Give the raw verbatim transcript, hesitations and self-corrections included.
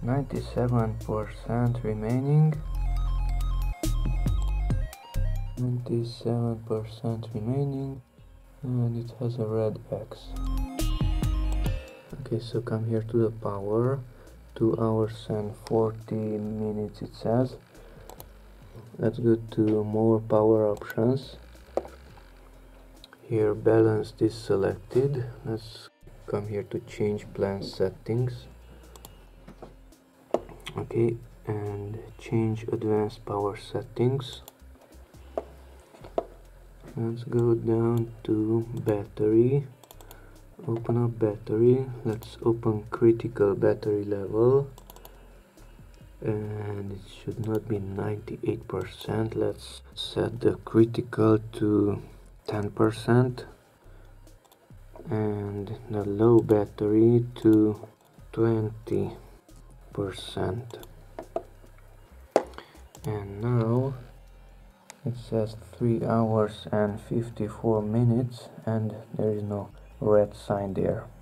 ninety-seven percent remaining. ninety-seven percent remaining, and it has a red X. Okay, so come here to the power. Two hours and forty minutes it says. Let's go to more power options. Here balanced is selected. Let's come here to change plan settings. Okay, and change advanced power settings. Let's go down to battery. Open up battery. Let's open critical battery level, and it should not be ninety-eight percent. Let's set the critical to ten percent and the low battery to twenty percent. And now it says three hours and fifty-four minutes, and there is no red sign there.